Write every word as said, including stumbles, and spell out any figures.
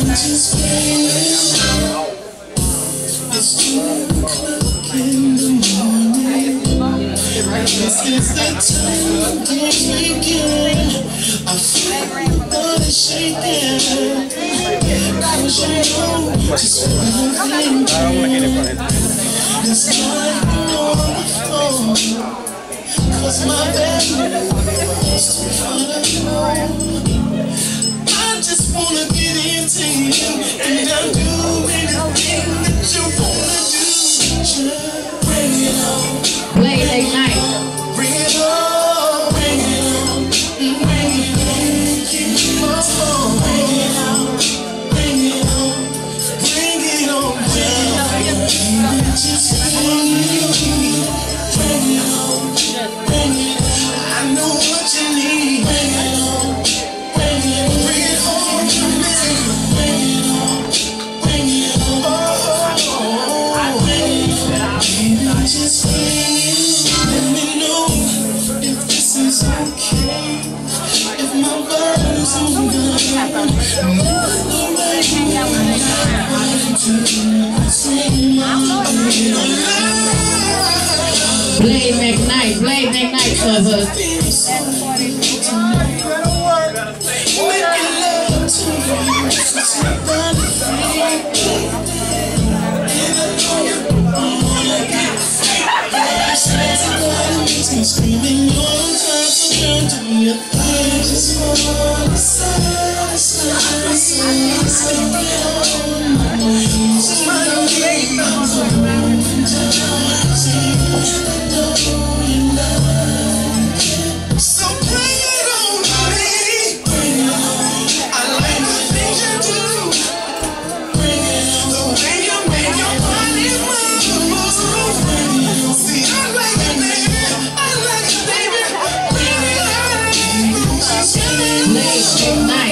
Just it's two o'clock in the morning. Since the time began, I feel my body shaking. Cause you know just what I'm thinking. It's like on the phone. Cause my bed is too far alone. I just wanna get into you, and I'll do anything that you wanna do. Just bring it on. Play late night. Bring it on. Bring it on. Bring it on. Keep my phone. Bring it on. Bring it on. Bring it on. Bring it on. Just bring it on. Bring it on. Bring it on. I know what you need. Bring it on. Bring it on. Bring it on. Bring it on. Bring it on. Oh, bring it on. Baby, just bring it on. Let me know if this is okay. If my body's on Play McKnight, play McKnight for her. Screaming all the time, so turn to me. I just wanna satisfy, satisfy. Somebody make me know you love. So bring it on, baby. Bring it on. I like the things you do. Bring it on. The way you make your body move. Bring it on. See, I like it, baby. I like it, baby. Bring it on. Late night.